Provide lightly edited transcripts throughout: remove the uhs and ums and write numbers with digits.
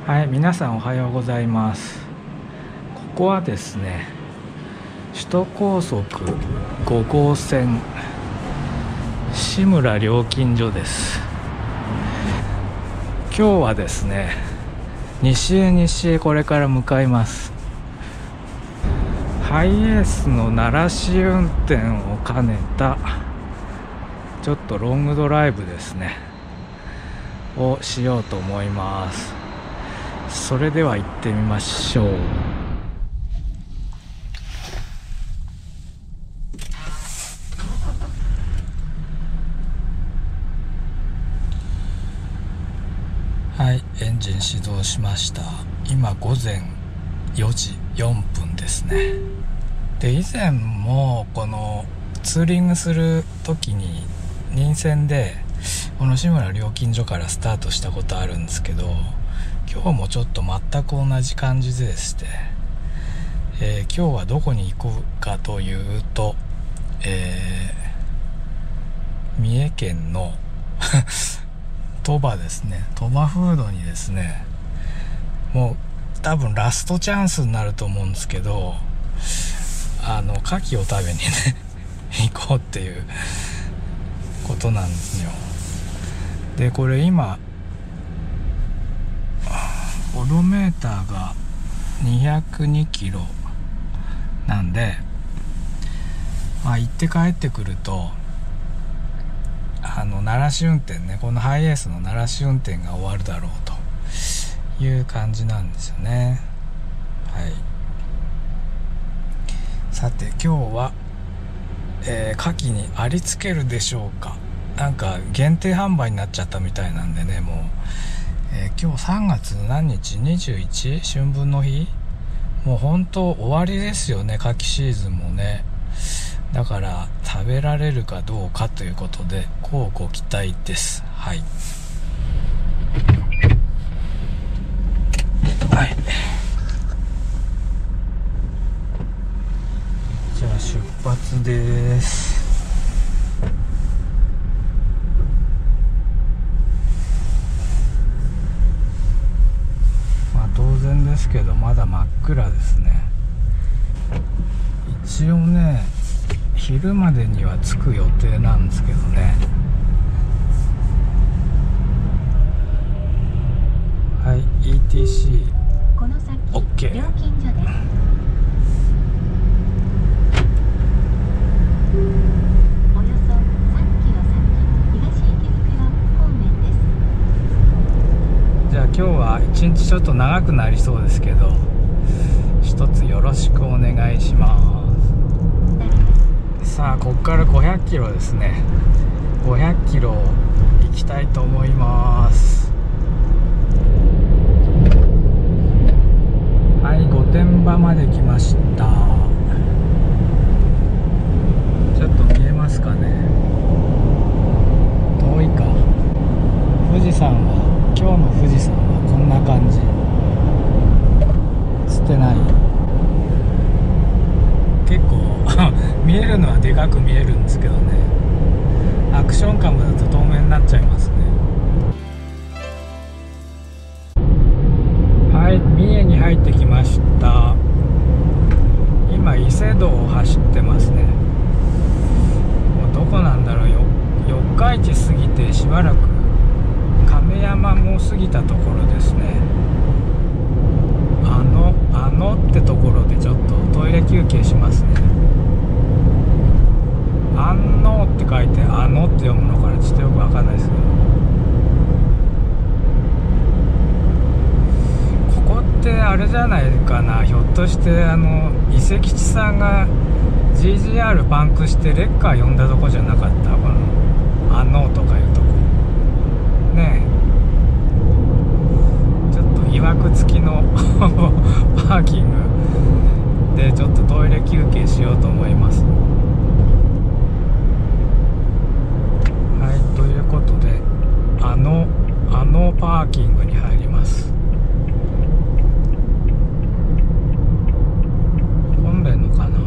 はい、皆さんおはようございます。ここはですね、首都高速5号線志村料金所です。今日はですね、西へこれから向かいます。ハイエースの慣らし運転を兼ねたちょっとロングドライブですねをしようと思います。それでは行ってみましょう。はい、エンジン始動しました。今午前4時4分ですね。で、以前もこのツーリングする時に任線でこの志村料金所からスタートしたことあるんですけど、今日もちょっと全く同じ感じでして、今日はどこに行こうかというと、三重県の鳥羽ですね、鳥羽フードにですね、もう多分ラストチャンスになると思うんですけど、牡蠣を食べにね行こうっていうことなんですよ。で、これ今オドメーターが202キロなんで、行って帰ってくると慣らし運転ね、このハイエースの慣らし運転が終わるだろうという感じなんですよね。はい。さて今日は、牡蠣にありつけるでしょうか。なんか限定販売になっちゃったみたいなんでね、もう今日3月何日 21? 春分の日、もう本当終わりですよね、牡蠣シーズンもね。だから食べられるかどうかということで乞うご期待です。はい、はい、じゃあ出発です。当然ですけどまだ真っ暗ですね。一応ね、昼までには着く予定なんですけどね。はい、 ETC この先 OK。 料金所です。およそ3キロ先東池袋方面です。 じゃあ今日は一日ちょっと長くなりそうですけど、一つよろしくお願いします。さあここから500キロですね。500キロ行きたいと思います。はい、御殿場まで来ました。ちょっと見えますかね。遠いか。富士山は、今日の富士山はこんな感じ。映ってない。結構見えるのはでかく見えるんですけどね、アクションカムだと透明になっちゃいますね。はい、三重に入ってきました。今伊勢道を走ってますね。もうどこなんだろう。四日市過ぎてしばらく亀山も過ぎたところですね。ってところでちょっとトイレ休憩しますね。って書いてって読むのからちょっとよくわかんないですけど、ここってあれじゃないかな、ひょっとして伊勢吉さんが GGR パンクしてレッカー呼んだとこじゃなかった？このとかいうとこねえ、ちょっといわくつきのパーキングでちょっとトイレ休憩しようと思います。はい、ということでパーキングに入ります。混んでんのかな。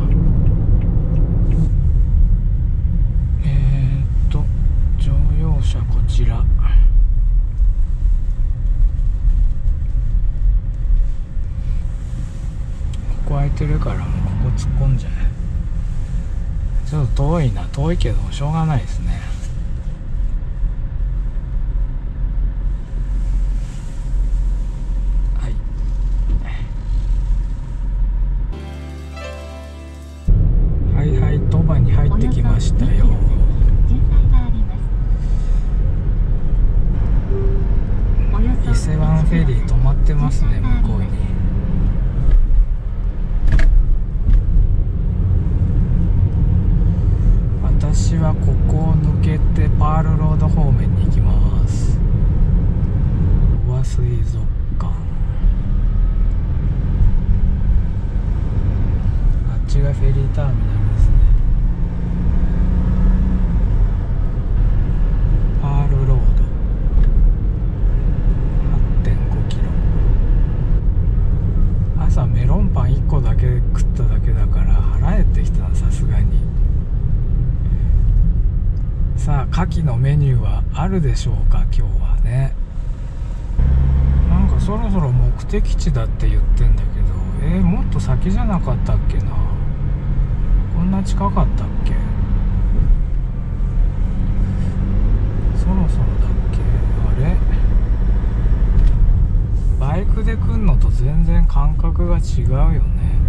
乗用車こちら。 てるからもうここ突っ込んじゃえ。ちょっと遠いな。遠いけどしょうがないですね。はいはい、鳥羽に入ってきましたよ。伊勢湾フェリー止まってますね、向こうに。私はここを抜けてパールロード方面に行きます。鳥羽水族館。あっちがフェリーターミナルですね。パールロード 8.5 キロ。朝メロンパン1個だけ食っただけだから腹減ってきたな、さすがに。さあ、牡蠣のメニューはあるでしょうか、今日はね。なんかそろそろ目的地だって言ってんだけど、もっと先じゃなかったっけな。こんな近かったっけ。そろそろだっけ。あれ、バイクで来んのと全然感覚が違うよね。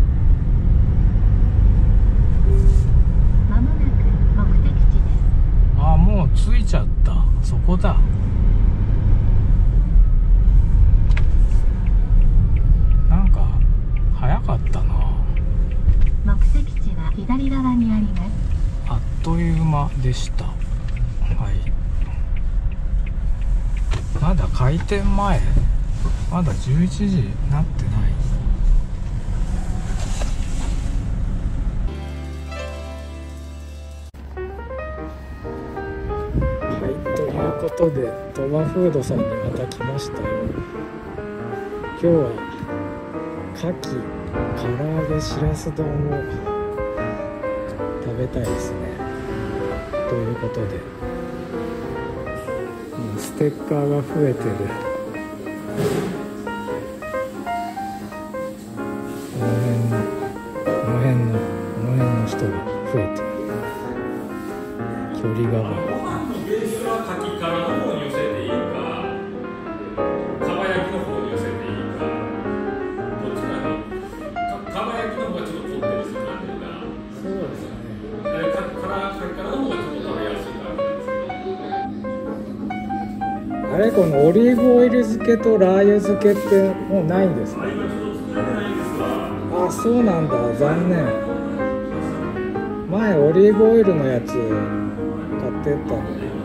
まもなく目的地です。 あ、もう着いちゃった。そこだ。なんか早かったな。 目的地は左側にあります。 あっという間でした。はい。まだ開店前。まだ11時になってない。はい、ということで鳥羽フードさんにまた来ましたよ。今日は牡蠣、唐揚げ、しらす丼を食べたいですね。ということで、もうステッカーが増えてる。この辺の人が増えてる。距離がベースは牡蠣からの方に寄せていいか、かば焼きの方に寄せていいか、どっちかに。かば焼きの方がちょっと凝ってるする感じが。 そうですね。 牡蠣からの方がちょっと食べやすい感じですけど。 あれ、このオリーブオイル漬けとラー油漬けってもうないんですか。 今ちょっと作れないんですわ。 あ、そうなんだ。残念。前オリーブオイルのやつ買ってったので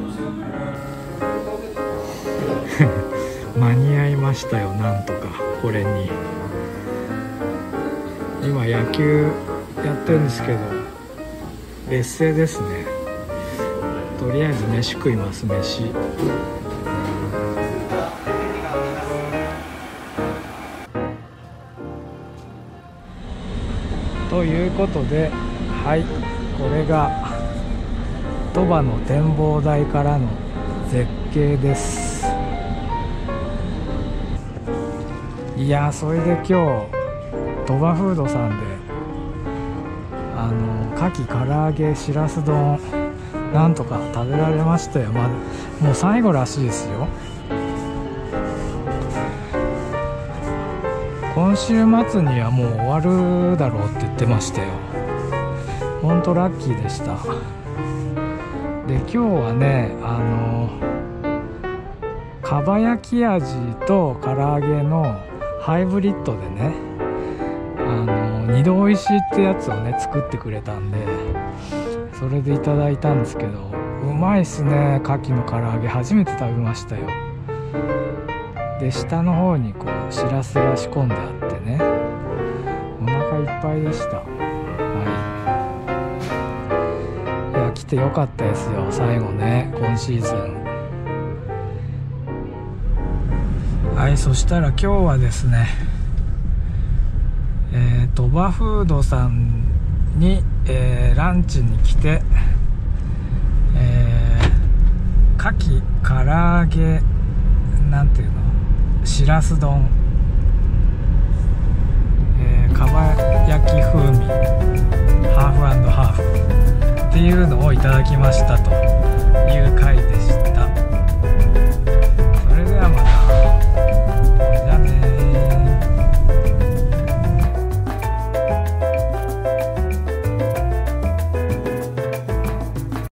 間に合いましたよ、なんとか。これに今野球やってるんですけど劣勢ですね。とりあえず飯食います。飯ということで、はい、これが鳥羽の展望台からの絶景です。いやー、それで今日鳥羽フードさんで牡蠣、唐揚げ、しらす丼なんとか食べられましたよ。もう最後らしいですよ。今週末にはもう終わるだろうって言ってましたよ。ほんとラッキーでした。で、今日はね、かば焼き味と唐揚げのハイブリッドでね、二度おいしいってやつをね作ってくれたんで、それでいただいたんですけど、うまいっすね。牡蠣の唐揚げ初めて食べましたよ。で、下の方にこうしらすが仕込んであってね、お腹いっぱいでした。はい。いや、来てよかったですよ、最後ね、今シーズン。はい、そしたら今日はですね、鳥羽フードさんに、ランチに来て、牡蠣、唐揚げ、なんていうの、しらす丼、 かば焼き風味ハーフ&ハーフっていうのをいただきましたという回でした。